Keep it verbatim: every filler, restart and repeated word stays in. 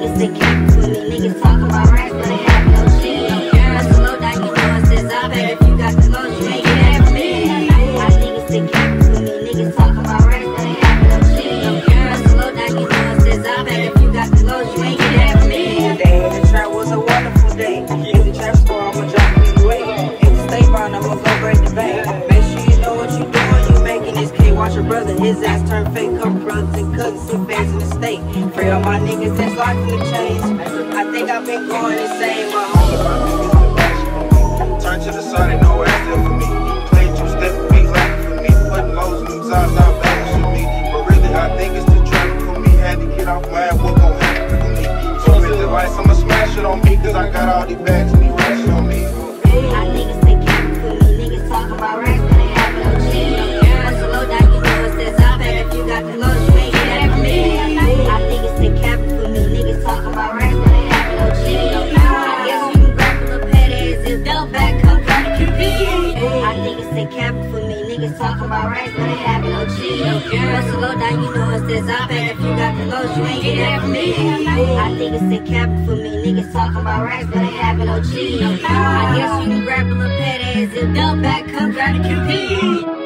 niggas say capping for me. Niggas talking about racks, but they have no cheese. That's a low down, you know it says I bet if you got the lows, you ain't get that from me. My niggas say capping for me. Niggas talking about racks, but they have no cheese. That's a low down, you know it says I bet if you got the lows, you ain't get that from me. Day in the trap was a wonderful day. In the trap store, I'ma drop you away. In the state bar, I'ma go break the bank. Make sure you know what you doing. You making this K. Watch your brother, his ass turn fake. Couple brothers and cousins, sit fans in the state. Free all my niggas that's locked in the chains. I think I've been going insane, my homie. Turn to the side, ain't no ass there for me. Play two step, big like for me. Putting lows in them sides, not bad for me. But really, I think it's the trap for me. Had to get off my ass, what gon' happen for me? So with the lights, I'ma smash it on me. Cause I got all these bags and these racks on me. My niggas say capping for me. Niggas talking about racks, but they have no cheese. That's a low down, you know it says I bet if you got the lows, you ain't get that from me. My niggas say capping for me. Niggas talking about racks, but they have no cheese. I guess you can grab a little pet ass if they'll back come try to compete. My niggas say capping for me. Niggas talking about racks, but they have no cheese. That's a low down, you know it says I bet if you got the lows, you ain't get that from me. My niggas say capping for me. Niggas talking about racks, but they have no cheese. I guess you can grab a little pet ass if they'll back come try to compete.